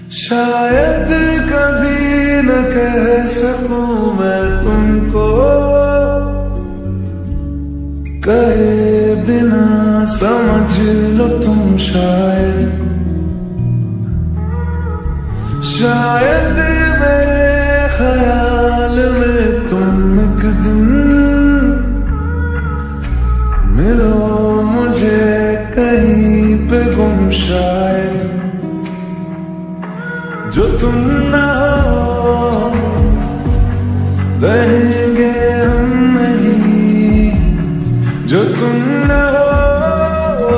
शायद कभी न कह सकूं मैं तुमको, कहे बिना समझ लो तुम शायद। शायद मेरे ख्याल में तुम एक दिन मिलो मुझे कहीं पे गुम शायद। जो तुम ना हो रहेंगे हम नहीं, जो तुम ना हो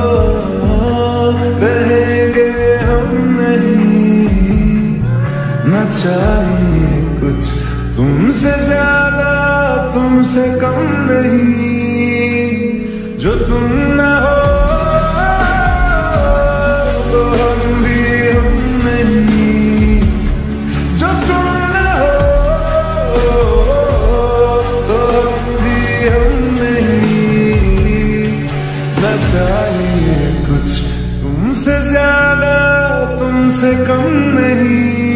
रहेंगे हम नहीं। न चाहिए कुछ तुमसे ज्यादा तुमसे कम नहीं, जो तुम ना हो तो हम भी हम नहीं, जो तुम ना हो तो हम भी हम नहीं। न चाहिए कुछ तुमसे ज्यादा तुमसे कम नहीं।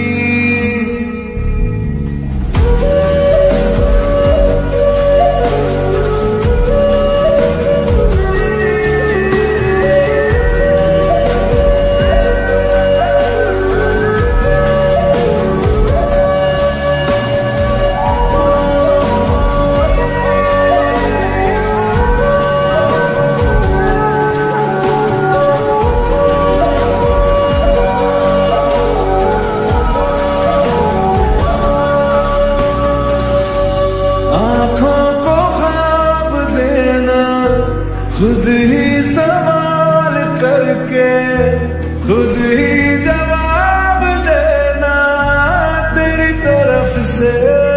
खुद ही सवाल करके खुद ही जवाब देना तेरी तरफ से।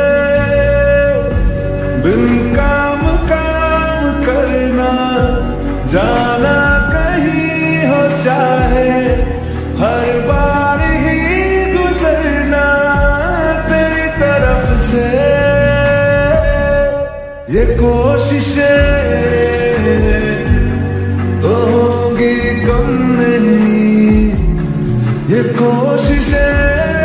बिन काम करना जाना कहीं हो चाहे हर बार ही गुजरना तेरी तरफ से। ये कोशिशें तो होगी कम नहीं, ये कोशिशें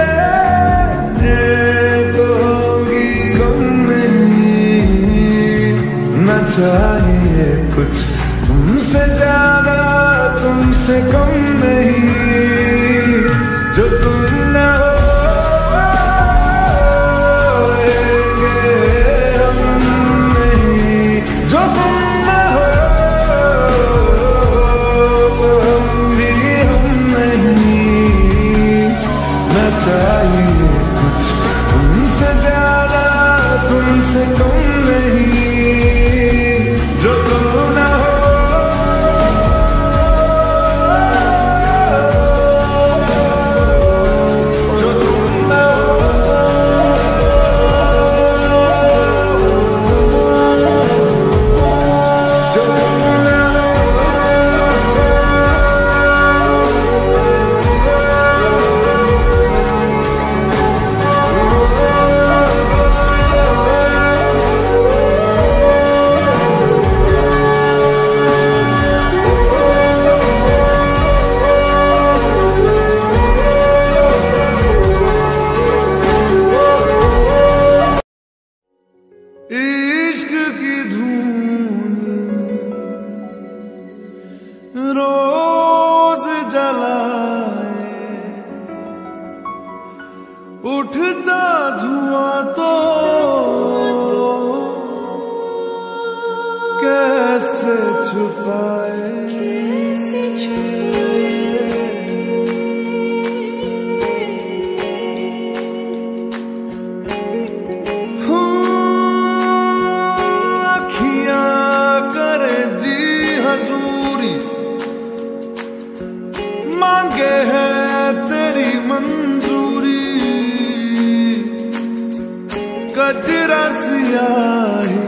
तो होगी कम नहीं। न चाहिए कुछ तुमसे ज्यादा तुमसे कम नहीं, जो तुम ना हो चाहिए कुछ तुमसे ज्यादा तुमसे कम नहीं, जो तुम ना हो जो तुम ना जो तुम ना इश्क की धूम रोज जलाए, उठता धुआं तो कैसे छुपाए। मांगे है तेरी मंजूरी, कजरा सियाही